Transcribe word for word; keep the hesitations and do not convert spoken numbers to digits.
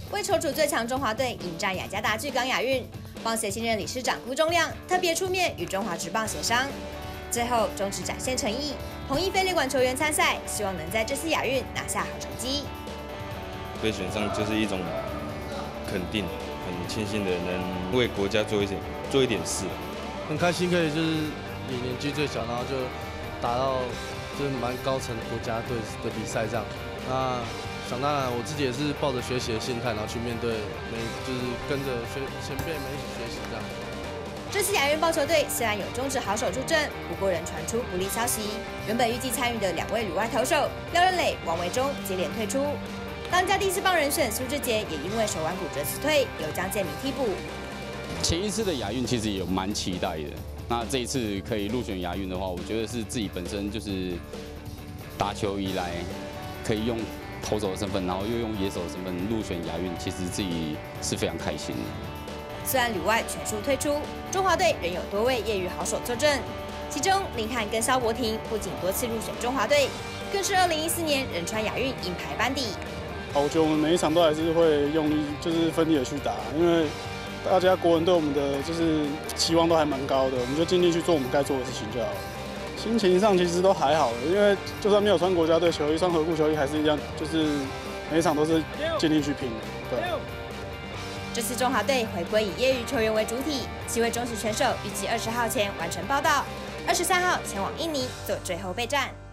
为筹组最强中华队迎战雅加达巨港亚运，棒协新任理事长辜仲亮特别出面与中华职棒协商，最后终止展现诚意，同意非列管球员参赛，希望能在这次亚运拿下好成绩。 被选上就是一种肯定，很庆幸的能为国家做一点做一点事， 很开心可以就是以年纪最小，然后就打到就是蛮高层国家队的比赛这样。那想当然，我自己也是抱着学习的心态，然后去面对每就是跟着学前辈们一起学习这样。 这次亚运棒球队虽然有中职好手助阵，不过仍传出不利消息。原本预计参与的两位旅外投手廖任磊、王维忠接连退出。当家第四棒人选苏志杰也因为手腕骨折辞退，由江建民替补。 前一次的亚运其实也蛮期待的，那这一次可以入选亚运的话，我觉得是自己本身就是打球以来可以用投手的身份，然后又用野手的身份入选亚运，其实自己是非常开心的。 虽然旅外全数退出，中华队仍有多位业余好手坐镇，其中林翰跟萧柏廷不仅多次入选中华队，更是二零一四年仁川亚运银牌班底。 我觉得我们每一场都还是会用力，就是奋力的去打，因为大家国人对我们的就是期望都还蛮高的，我们就尽力去做我们该做的事情就好了。心情上其实都还好，因为就算没有穿国家队球衣，穿合顾球衣还是一样，就是每一场都是尽力去拼。对。 这次中华队回归以业余球员为主体，七位中职选手预计二十号前完成报到，二十三号前往印尼做最后备战。